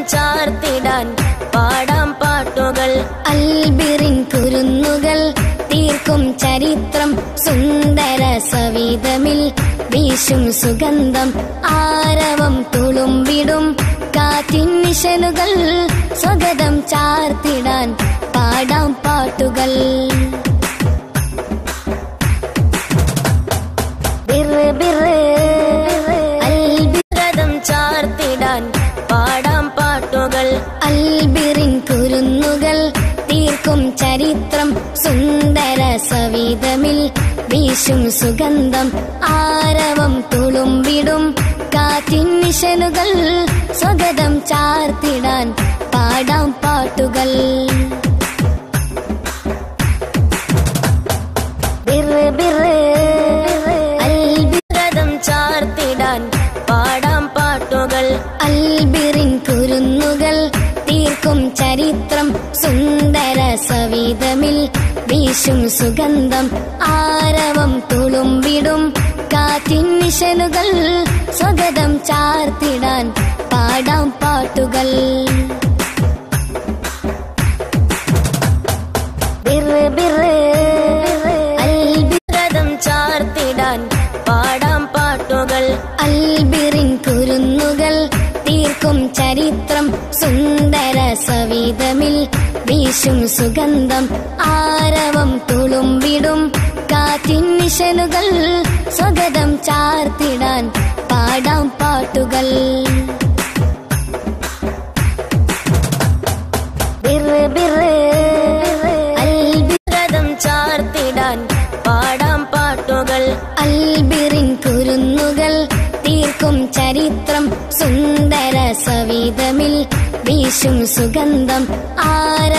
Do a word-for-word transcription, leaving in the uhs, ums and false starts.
ചാർത്തിടാൻ പാടാം പാട്ടുകൾ. അൽബിറിൻ കുരുന്നുകൾ തീർക്കും ചരിത്രം സുന്ദര സവിധമിൽ വീശും സുഗന്ധം ആരവം തുളുമ്പിടും കാറ്റിൻ നിശലുകൾ സ്വഗതം ചാർത്തിടാൻ പാടാം പാട്ടുകൾ. അൽബിറം ചാർത്തിടാൻ പാടാം പാട്ടുകൾ. അൽബിറിൻ കുരുന്നുകൾ തീർക്കും ചരിത്രം സുന്ദര സവിധമിൽ വീശും സുഗന്ധം ആരവം തുളുമ്പിടും കാറ്റിൻ നിശലുകൾ സ്വഗതം ചാർത്തിടാൻ പാടാം പാട്ടുകൾ. അൽബിറം ചാർത്തിടാൻ പാടാം പാട്ടുകൾ. അൽബിറിൻ കുരുന്നുകൾ തീർക്കും ചരിത്രം സുന്ദര സവിധമിൽ വീശും സുഗന്ധം ആരവം തുളുമ്പിടും കാറ്റിൻ നിശലുകൾ സ്വഗതം ചാർത്തിടാൻ പാടാം പാട്ടുകൾ. അൽബിറം ചാർത്തിടാൻ പാടാം പാട്ടുകൾ. അൽബിറിൻ കുരുന്നുകൾ തീർക്കും ചരിത്രം സുന്ദര സവിധമിൽ വീശും സുഗന്ധം ആരവം തുളുമ്പിടും കാറ്റിൻ നിശലുകൾ സ്വഗതം ചാർത്തിടാൻ പാടാം പാട്ടുകൾ. അൽബിറം ചാർത്തിടാൻ പാടാം പാട്ടുകൾ. അൽബിറിൻ കുരുന്നുകൾ തീർക്കും ചരിത്രം സുന്ദര സവിധമിൽ വീശും സുഗന്ധം ആര